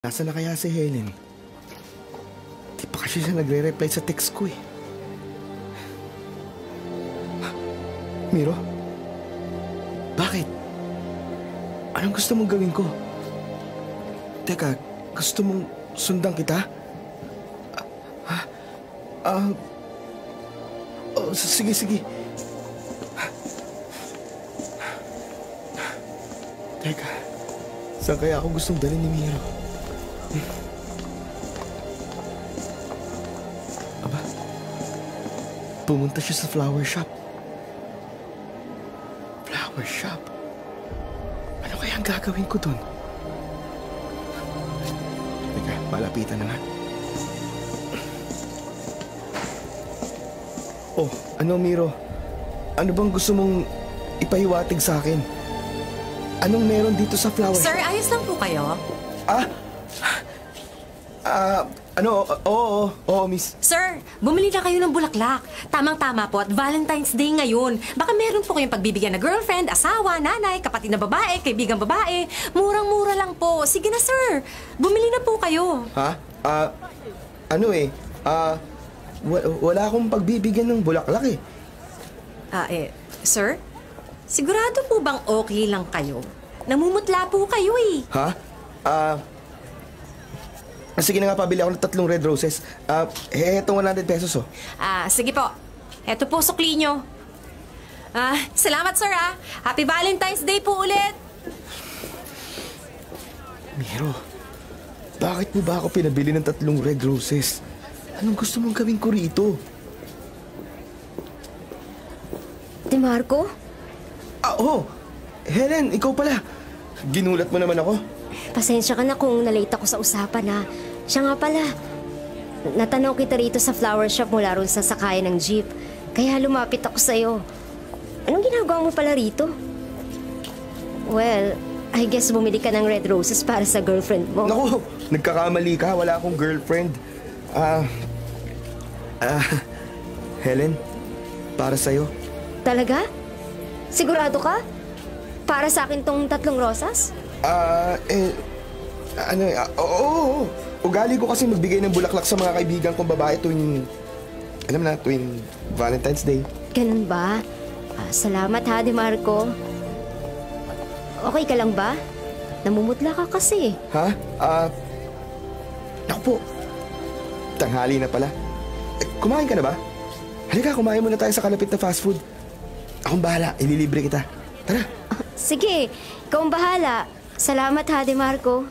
Nasaan na kaya si Helen? Di pa kasi siya nagre-reply sa text ko eh. Miro? Bakit? Anong gusto mong gawin ko? Teka, gusto mong sundan kita? Sige. Teka, saan kaya ako gustong dalhin ni Miro? Aba, pumunta siya sa flower shop. Flower shop? Ano kaya ang gagawin ko dun? Teka, malapitan na nga. Oh, ano Miro? Ano bang gusto mong ipahiwatig sa akin? Anong meron dito sa flower shop? Sir, ayos lang po kayo? Oo, miss. Sir, bumili na kayo ng bulaklak. Tamang-tama po at Valentine's Day ngayon. Baka meron po kayong pagbibigyan na girlfriend, asawa, nanay, kapatid na babae, kaibigang babae. Murang-mura lang po. Sige na, sir. Bumili na po kayo. Wala akong pagbibigyan ng bulaklak eh. Sir? Sigurado po bang okay lang kayo? Namumutla po kayo eh. Sige na nga, pabili ako ng 3 red roses. Etong 100 pesos oh. Sige po. Eto po sukli nyo. Salamat sir Happy Valentine's Day po ulit. Miro, bakit mo ba ako pinabili ng 3 red roses? Anong gusto mong gawin ko rito? DeMarco? Oo! Helen, ikaw pala. Ginulat mo naman ako. Pasensya ka na kung nalate ako sa usapan ha. Siya nga pala. Natanaw kita rito sa flower shop mula ron sa sakayan ng jeep. Kaya lumapit ako sa'yo. Anong ginagawa mo pala rito? Well, I guess bumili ka ng red roses para sa girlfriend mo. Naku, nagkakamali ka. Wala akong girlfriend. Helen, para sa'yo. Talaga? Sigurado ka? Para sa akin tong 3 rosas? Oo. Ugali ko kasi magbigay ng bulaklak sa mga kaibigan kong babae tuwing Valentine's Day. Ganun ba? Salamat ha, DeMarco. Okay ka lang ba? Namumutla ka kasi. Naku po. Tanghali na pala. Kumain ka na ba? Halika, kumain muna tayo sa kalapit na fast food. Akong bahala, ililibre kita. Tara. Sige, ikaw ang bahala. Salamat ha, DeMarco.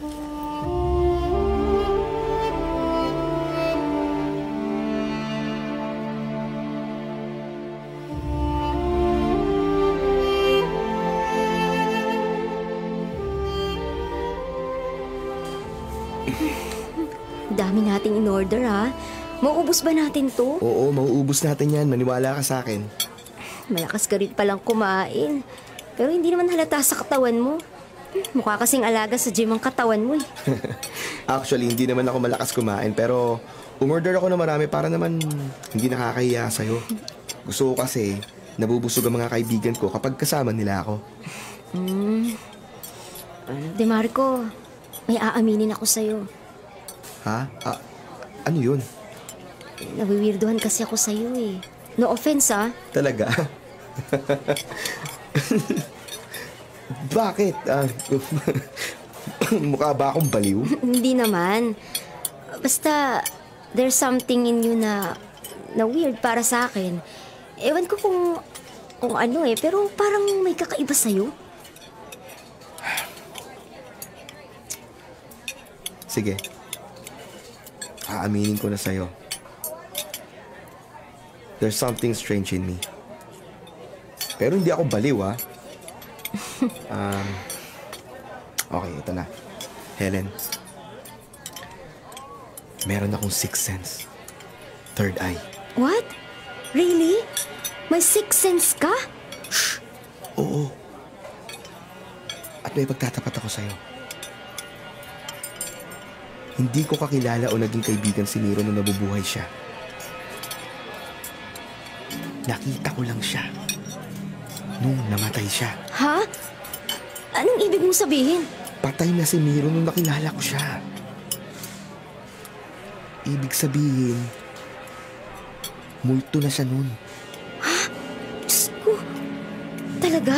Dami nating in-order ha. Mauubos ba natin to? Oo, mauubos natin yan. Maniwala ka sa akin. Malakas ka rin palang kumain. Pero hindi naman halata sa katawan mo. Mukha kasing alaga sa gym ang katawan mo eh. Actually, hindi naman ako malakas kumain. Pero umorder ako ng marami para naman hindi nakakahiya sa'yo. Gusto ko kasi nabubusog ang mga kaibigan ko kapag kasama nila ako. DeMarco, may aaminin ako sa'yo. Ano yun? Nawiwirduhan kasi ako sa'yo eh. No offense Talaga? Bakit? Mukha ba akong baliw? Hindi naman. Basta, there's something in you na weird para sa akin. Ewan ko kung ano pero parang may kakaiba sa'yo. Sige. Aaminin ko na sa'yo. There's something strange in me. Pero hindi ako baliw, Okay, ito na. Helen. Meron akong sixth sense. Third eye. What? Really? May sixth sense ka? Shh! Oo. At may pagtatapat ako sa'yo. Hindi ko kakilala o naging kaibigan si Miro nung nabubuhay siya. Nakita ko lang siya nung namatay siya. Ha? Anong ibig mong sabihin? Patay na si Miro nung nakilala ko siya. Ibig sabihin, multo na siya nun. Diyos ko. Talaga?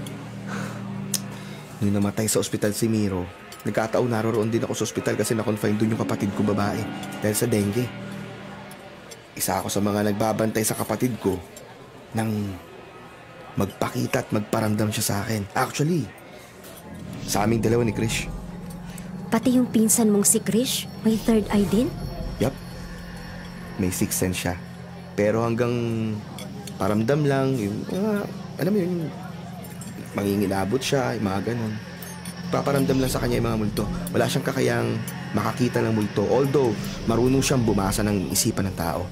Nung namatay sa ospital si Miro, nagkataon naroon din ako sa ospital kasi na-confine doon yung kapatid ko babae dahil sa dengue. Isa ako sa mga nagbabantay sa kapatid ko nang magpakita at magparamdam siya sa akin. Actually, sa aming dalawa ni Krish. Pati yung pinsan mong si Krish, may third eye din? Yup. May sixth sense siya. Pero hanggang paramdam lang, yung, alam mo yun, manginginabot siya, yung mga ganun. Paparamdam lang sa kanya yung mga multo. Wala siyang kakayang makakita ng multo. Although, marunong siyang bumasa ng isipan ng tao.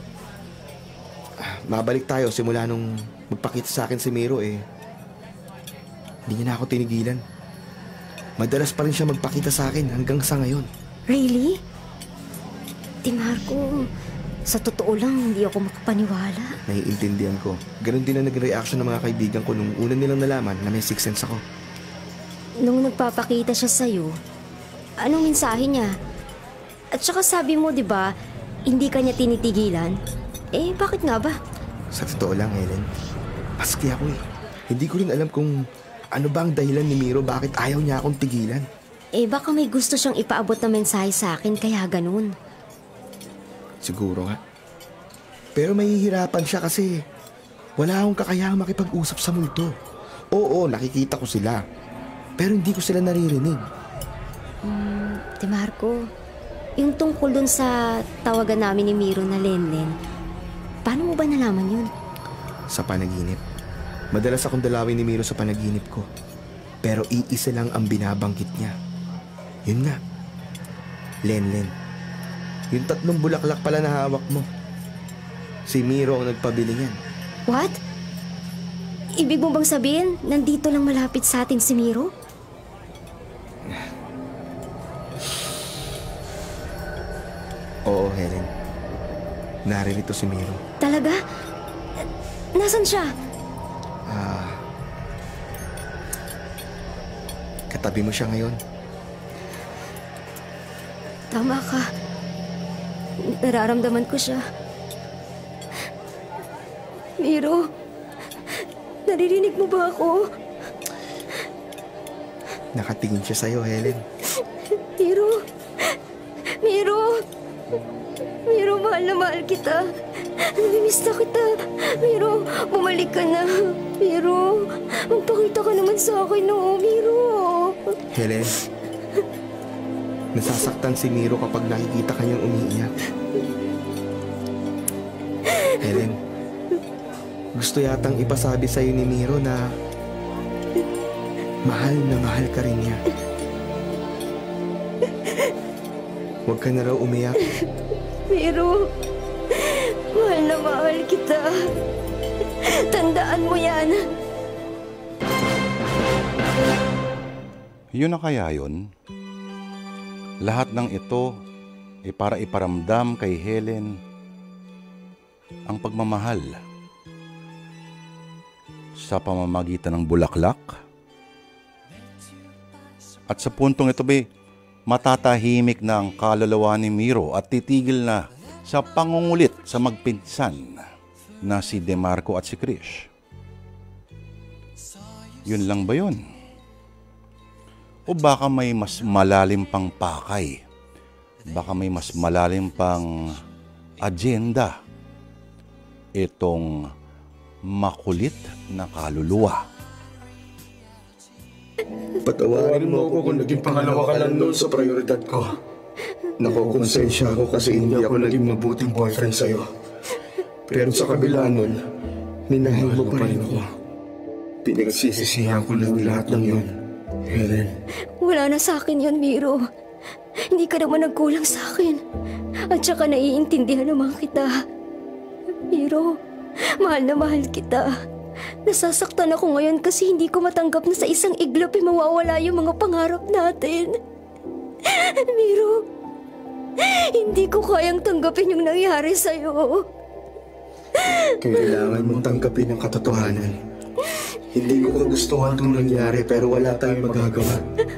Mabalik tayo simula nung magpakita sa akin si Miro hindi niya na ako tinigilan. Madalas pa rin siya magpakita sa akin hanggang sa ngayon. Really? Di Marco, sa totoo lang, hindi ako makapaniwala. Naiintindihan ko. Ganon din ang naging reaction ng mga kaibigan ko nung una nilang nalaman na may sixth sense ako. Nung nagpapakita siya sa'yo, anong mensahe niya? At saka sabi mo, di ba, hindi ka niya tinitigilan? Bakit nga ba? Sa totoo lang, Helen, maski ako Hindi ko rin alam kung ano ba ang dahilan ni Miro bakit ayaw niya akong tigilan. Baka may gusto siyang ipaabot na mensahe sa akin, kaya ganun. Siguro nga. Pero mahihirapan siya kasi wala akong kakayahang makipag-usap sa multo. Oo, nakikita ko sila. Pero hindi ko sila naririnig. Di Marco, yung tungkol dun sa tawagan namin ni Miro na Lenlen, paano mo ba nalaman yun? Sa panaginip. Madalas akong dalawin ni Miro sa panaginip ko. Pero iisa lang ang binabanggit niya. Yun nga. Lenlen. Yung 3 bulaklak pala na hawak mo. Si Miro ang nagpabili niyan. What? Ibig mo bang sabihin, nandito lang malapit sa atin si Miro? Oo, Helen. Naririto si Miro. Talaga? Nasaan siya? Katabi mo siya ngayon. Tama ka. Nararamdaman ko siya. Miro, naririnig mo ba ako? Nakatingin siya sa'yo, Helen. Miro! Miro! Miro, mahal na mahal kita. Namimiss na kita. Miro, bumalik ka na. Miro, magpakita ka naman sa akin, no? Miro! Helen, nasasaktan si Miro kapag nakikita kanyang umiiyak. Helen, gusto yatang ipasabi sa'yo ni Miro na mahal ka rin niya. Huwag ka na raw umiyak. Miro, mahal na mahal kita. Tandaan mo yan. Yun na kaya yun? Lahat ng ito ay para iparamdam kay Helen ang pagmamahal sa pamamagitan ng bulaklak. At sa puntong ito matatahimik na ang kaluluwa ni Miro at titigil na sa pangungulit sa magpinsan na si DeMarco at si Krish. Yun lang ba yun? O baka may mas malalim pang pakay? Baka may mas malalim pang agenda itong makulit na kaluluwa? Patawarin mo ako kung naging pangalawa ka lang noon sa prioridad ko. Nakokonsensya ako kasi hindi ako naging mabuting boyfriend sa'yo. Pero sa kabila nun, minahal mo pa rin ako. Pinagsisisihan ko lang lahat ng yun, Helen. Wala na sa akin yun, Miro. Hindi ka naman nagkulang sa akin. At saka naiintindihan naman kita. Miro, mahal na mahal kita. Nasasaktan ako ngayon kasi hindi ko matanggap na sa isang iglap mawawala yung mga pangarap natin. Miro, hindi ko kayang tanggapin yung nangyari sa'yo. Kailangan mong tanggapin ang katotohanan. Hindi ko kagustuhan itong nangyari pero wala tayong magagawa.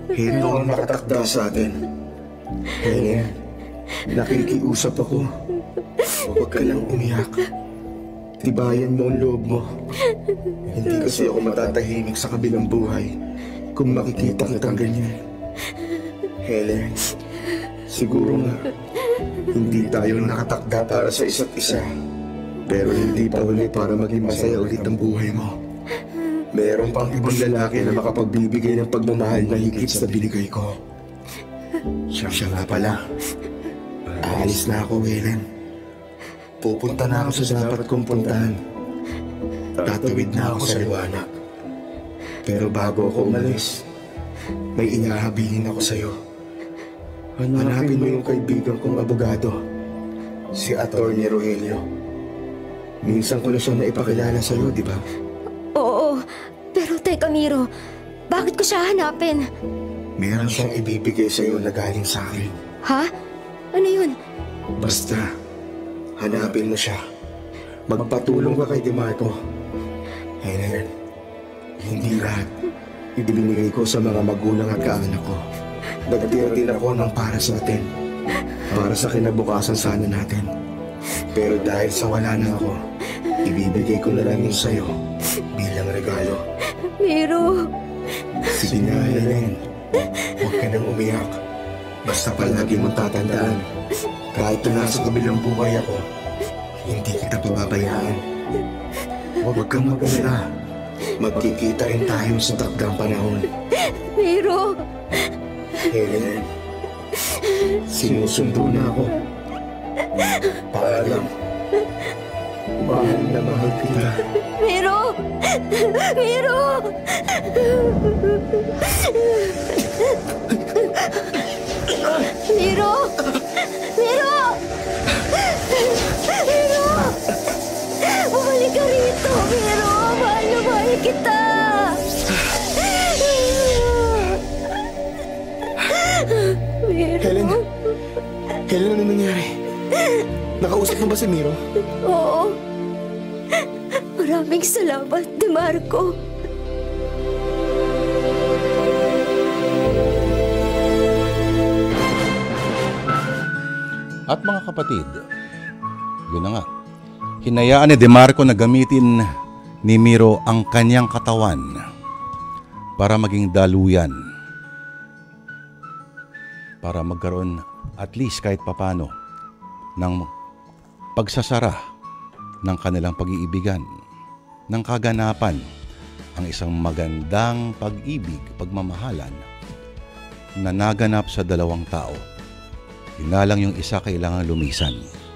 Ito ang nakatakda sa atin. Helen, nakikiusap ako. Huwag ka lang umiyak. Tibayan mo ang loob mo. Hindi kasi ako matatahimik sa kabilang buhay kung makikita kitang ganyan. Helen, siguro nga, hindi tayo nakatakda para sa isa't isa. Pero hindi pa huli para maging masaya ulit ang buhay mo. Meron pang ibang lalaki na makapagbibigay ng pagmamahal na higit sa binigay ko. Siya nga pala. Aalis na ako, Helen. Pupunta na ako sa dapat kong puntahan. Tatawid na ako sa liwanag. Pero bago ako umalis, may inahabilin ako sa'yo. Hanapin mo yung kaibigan kong abogado, si Atty. Rogelio. Minsan ko na siya naipakilala sa'yo, di ba? Oo, pero teka Miro, bakit ko siya hanapin? Meron siyang ibibigay sa'yo na galing sa akin. Ha? Ano yun? Basta, hanapin mo siya. Magpatulong ka kay DeMarco. Helen, hindi lahat ibinigay ko sa mga magulang at kaanak ko. Nagtira din ako ng para sa atin. Para sa kinabukasan sana natin. Pero dahil sa wala na ako, ibibigay ko na lang yun sa'yo bilang regalo. Miro! Sige na, Helen. Huwag ka nang umiyak. Basta palagi mong tatandaan, kahit na nasa kabilang buhay ako, hindi kita pababayaan. Huwag kang mag-alala. Magkikita rin tayo sa takdang panahon. Miro! Helen, sinusundo na ako. Paalam. Mahal na mahal kita. Miro! Miro! Miro! Miro! Miro! Bumalik ka rito, Miro! Mahal na mahal kita! Miro! Helen! Helen, ano nangyari? Nakausap mo ba si Miro? Oo. Maraming salamat, DeMarco. At mga kapatid, yun na nga, hinayaan ni DeMarco na gamitin ni Miro ang kanyang katawan para maging daluyan. Para magkaroon at least kahit papano ng pagsasara ng kanilang pag-iibigan, ng kaganapan, ang isang magandang pag-ibig, pagmamahalan na naganap sa dalawang tao. Yun nga lang yung isa kailangan lumisan.